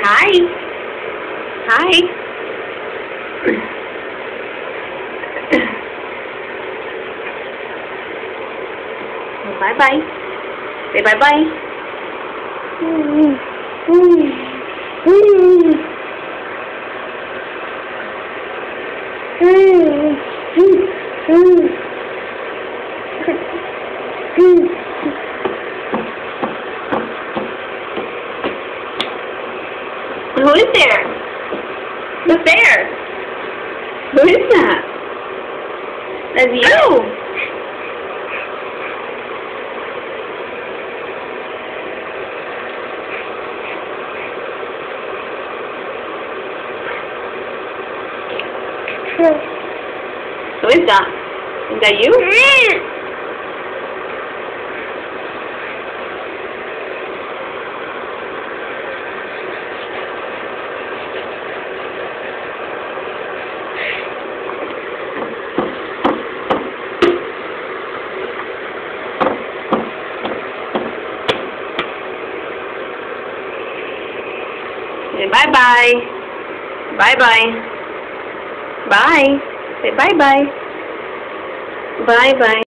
Hi. Hi. Bye-bye. Say bye-bye. Who is there? Who's there? Who is that? That's you. Who is that? Is that you? Say bye-bye. Bye-bye. Bye. Say bye-bye. Bye-bye.